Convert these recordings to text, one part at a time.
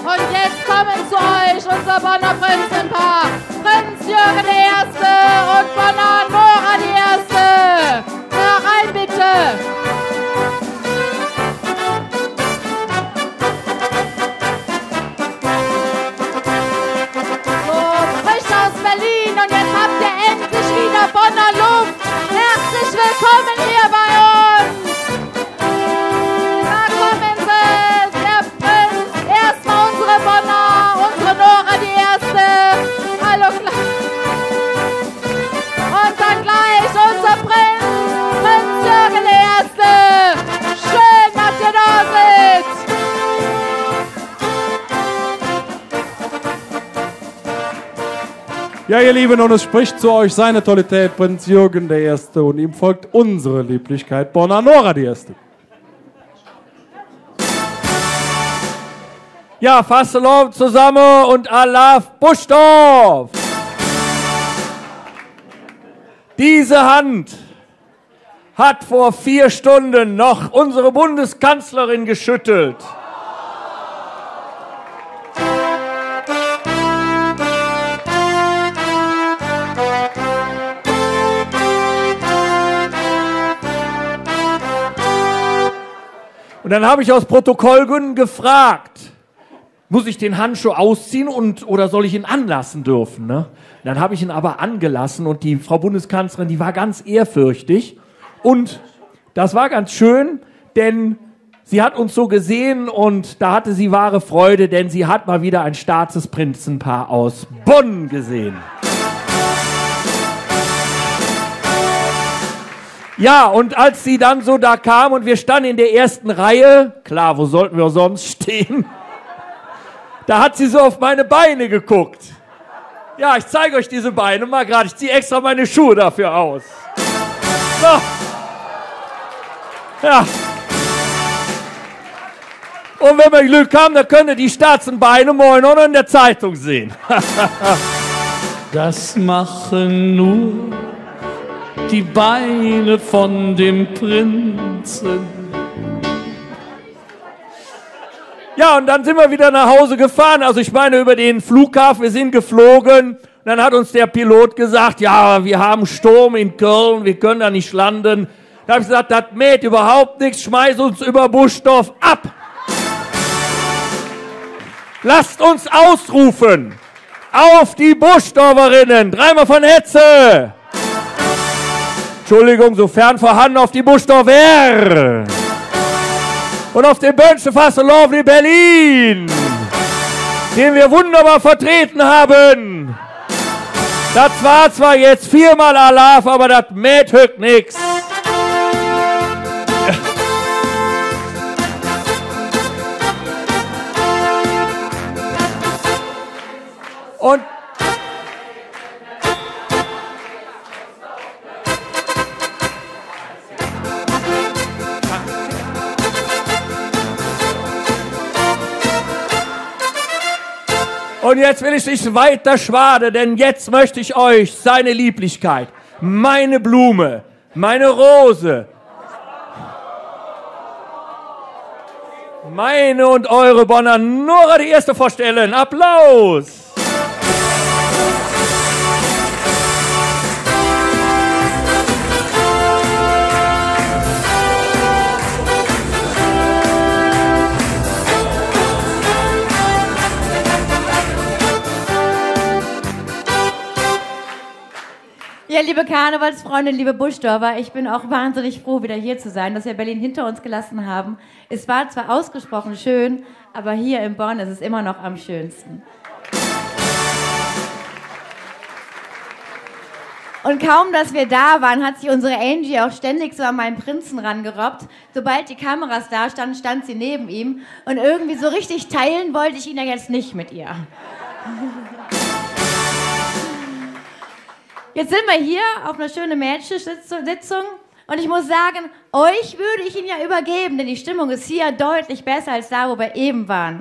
Und jetzt kommen zu euch unser Bonner Prinzenpaar. Prinz Jürgen I. und Bonner Nora I. Herein bitte. So, frisch aus Berlin und jetzt habt ihr endlich wieder Bonner Luft. Herzlich willkommen hier bei uns. Da kommen sie, der Prinz. Erstmal unsere Bonner, unsere Nora die Erste. Hallo. Und dann gleich unser Prinz Jürgen der Erste. Schön, dass ihr da seid. Ja, ihr Lieben, und es spricht zu euch seine Tollität Prinz Jürgen der Erste und ihm folgt unsere Lieblichkeit Bonner Nora die Erste. Ja, Fasselhof zusammen und Alaf Buschdorf. Diese Hand hat vor 4 Stunden noch unsere Bundeskanzlerin geschüttelt. Und dann habe ich aus Protokollgründen gefragt, muss ich den Handschuh ausziehen oder soll ich ihn anlassen dürfen? Ne? Dann habe ich ihn aber angelassen und die Frau Bundeskanzlerin, die war ganz ehrfürchtig. Und das war ganz schön, denn sie hat uns so gesehen und da hatte sie wahre Freude, denn sie hat mal wieder ein Staatsprinzenpaar aus Bonn gesehen. Ja, und als sie dann so da kam und wir standen in der ersten Reihe, klar, wo sollten wir sonst stehen? Da hat sie so auf meine Beine geguckt. Ja, ich zeige euch diese Beine mal gerade. Ich ziehe extra meine Schuhe dafür aus. So. Ja. Und wenn wir Glück haben, dann könnt ihr die Staatsbeine morgen noch in der Zeitung sehen. Das machen nur die Beine von dem Prinzen. Ja, und dann sind wir wieder nach Hause gefahren. Also ich meine über den Flughafen, wir sind geflogen. Und dann hat uns der Pilot gesagt, ja, wir haben Sturm in Köln, wir können da nicht landen. Da habe ich gesagt, das mäht überhaupt nichts, schmeiß uns über Buschdorf ab. Lasst uns ausrufen. Auf die Buschdorferinnen. Dreimal von Hetze. Entschuldigung, sofern vorhanden auf die Buschdorfer. Und auf den Bönschen Fasselhof in Berlin, den wir wunderbar vertreten haben. Das war zwar jetzt 4-mal Alaf, aber das mäht höchst nix. Und jetzt will ich nicht weiter schwaden, denn jetzt möchte ich euch seine Lieblichkeit, meine Blume, meine Rose, meine und eure Bonner Nora die Erste vorstellen. Applaus! Ja, liebe Karnevalsfreunde, liebe Buschdorfer, ich bin auch wahnsinnig froh, wieder hier zu sein, dass wir Berlin hinter uns gelassen haben. Es war zwar ausgesprochen schön, aber hier in Bonn ist es immer noch am schönsten. Und kaum, dass wir da waren, hat sich unsere Angie auch ständig so an meinen Prinzen rangerobbt. Sobald die Kameras da standen, stand sie neben ihm. Und irgendwie so richtig teilen wollte ich ihn ja jetzt nicht mit ihr. Jetzt sind wir hier auf einer schönen Mädchensitzung und ich muss sagen, euch würde ich ihn ja übergeben, denn die Stimmung ist hier deutlich besser als da, wo wir eben waren.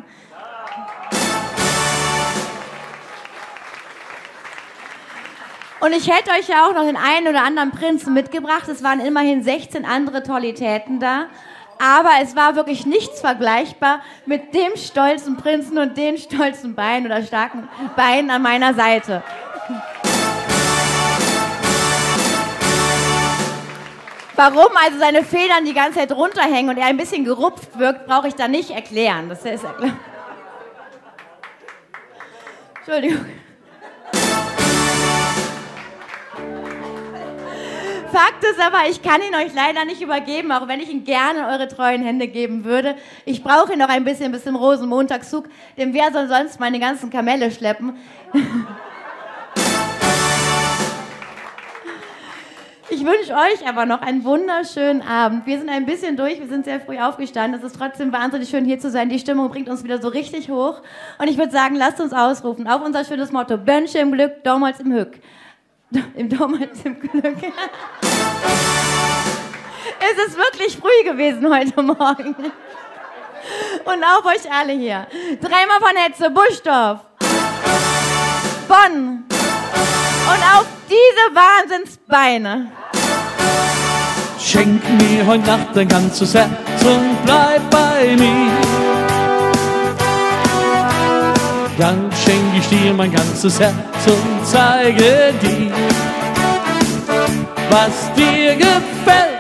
Und ich hätte euch ja auch noch den einen oder anderen Prinzen mitgebracht. Es waren immerhin 16 andere Tollitäten da. Aber es war wirklich nichts vergleichbar mit dem stolzen Prinzen und den stolzen Beinen oder starken Beinen an meiner Seite. Warum also seine Federn die ganze Zeit runterhängen und er ein bisschen gerupft wirkt, brauche ich da nicht erklären. Das ist ja klar. Entschuldigung. Fakt ist aber, ich kann ihn euch leider nicht übergeben, auch wenn ich ihn gerne in eure treuen Hände geben würde. Ich brauche ihn noch ein bisschen bis zum Rosenmontagszug, denn wer soll sonst meine ganzen Kamelle schleppen? Ich wünsche euch aber noch einen wunderschönen Abend. Wir sind ein bisschen durch, wir sind sehr früh aufgestanden. Es ist trotzdem wahnsinnig schön, hier zu sein. Die Stimmung bringt uns wieder so richtig hoch. Und ich würde sagen, lasst uns ausrufen auf unser schönes Motto: Bönche im Glück, Dormholz im Hück. Im Dormholz im Glück. Es ist wirklich früh gewesen heute Morgen. Und auf euch alle hier. Dreimal von Hetze, Buschdorf, Bonn und auf diese Wahnsinnsbeine. Schenk mir heute Nacht dein ganzes Herz und bleib bei mir. Dann schenk ich dir mein ganzes Herz und zeige dir, was dir gefällt.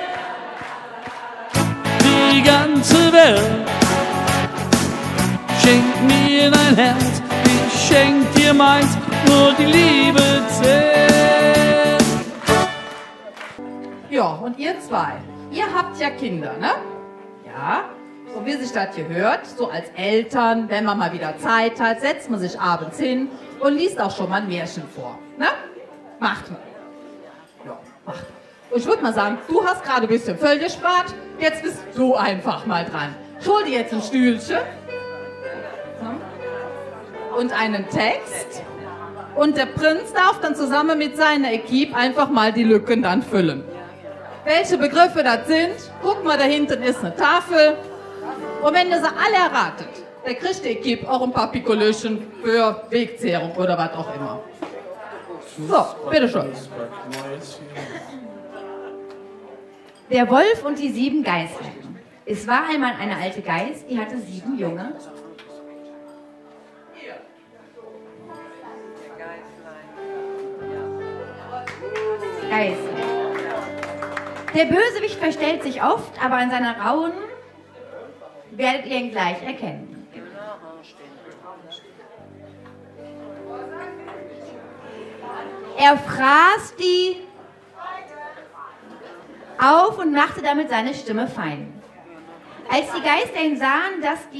Die ganze Welt. Schenk mir dein Herz, ich schenk dir meins, nur die Liebe zählt. Ja, und ihr zwei, ihr habt ja Kinder, ne? Ja. So wie sich das hier hört, so als Eltern, wenn man mal wieder Zeit hat, setzt man sich abends hin und liest auch schon mal ein Märchen vor. Ne? Macht man. Ja, macht man. Und ich würde mal sagen, du hast gerade ein bisschen Völl gespart, jetzt bist du einfach mal dran. Schul dir jetzt ein Stühlchen und einen Text und der Prinz darf dann zusammen mit seiner Equipe einfach mal die Lücken dann füllen. Welche Begriffe das sind, guck mal, da hinten ist eine Tafel. Und wenn ihr sie alle erratet, dann kriegt die Equipe auch ein paar Pikolöchen für Wegzehrung oder was auch immer. So, bitteschön. Der Wolf und die 7 Geißlein. Es war einmal eine alte Geiß, die hatte 7 Junge. Geißlein. Der Bösewicht verstellt sich oft, aber an seiner rauen werdet ihr ihn gleich erkennen. Er fraß die auf und machte damit seine Stimme fein. Als die Geißlein sahen,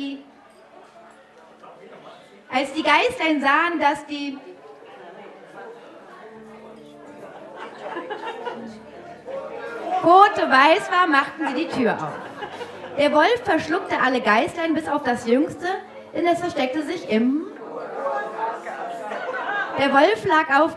dass die Pfote weiß war, machten sie die Tür auf. Der Wolf verschluckte alle Geißlein bis auf das Jüngste, denn es versteckte sich im... Der Wolf lag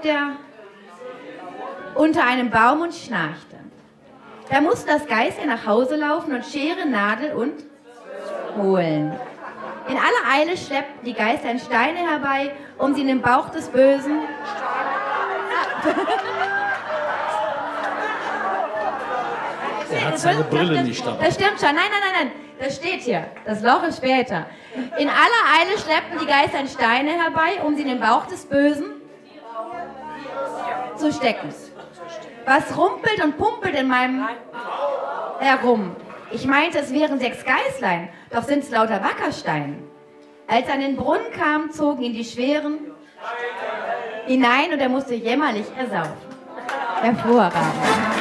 unter einem Baum und schnarchte. Da musste das Geißlein nach Hause laufen und Schere, Nadel und holen. In aller Eile schleppten die Geißlein Steine herbei, um sie in den Bauch des Bösen... Er hat seine Brille nicht dabei. Das stimmt schon. Nein. Das steht hier. Das Loch ist später. In aller Eile schleppten die Geißlein Steine herbei, um sie in den Bauch des Bösen zu stecken. Was rumpelt und pumpelt in meinem herum? Ich meinte, es wären 6 Geißlein, doch sind es lauter Wackersteine. Als er an den Brunnen kam, zogen ihn die schweren hinein und er musste jämmerlich ersaufen. Hervorragend.